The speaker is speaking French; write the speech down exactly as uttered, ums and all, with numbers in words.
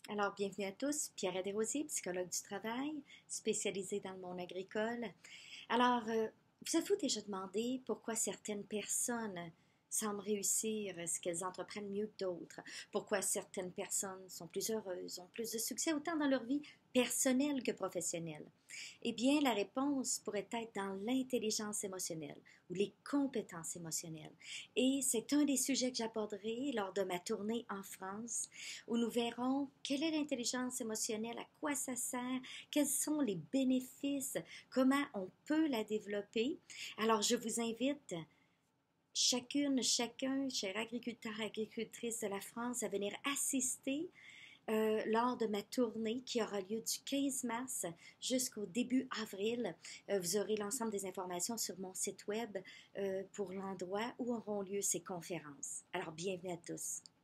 Alors, bienvenue à tous. Pierre Desrosiers, psychologue du travail, spécialisée dans le monde agricole. Alors, euh, vous avez-vous déjà demandé pourquoi certaines personnes semblent réussir ce qu'elles entreprennent mieux que d'autres? Pourquoi certaines personnes sont plus heureuses, ont plus de succès autant dans leur vie personnelle que professionnelle? Eh bien, la réponse pourrait être dans l'intelligence émotionnelle ou les compétences émotionnelles. Et c'est un des sujets que j'aborderai lors de ma tournée en France, où nous verrons quelle est l'intelligence émotionnelle, à quoi ça sert, quels sont les bénéfices, comment on peut la développer. Alors, je vous invite chacune, chacun, chers agriculteurs et agricultrices de la France, à venir assister euh, lors de ma tournée qui aura lieu du quinze mars jusqu'au début avril. Euh, vous aurez l'ensemble des informations sur mon site web euh, pour l'endroit où auront lieu ces conférences. Alors, bienvenue à tous.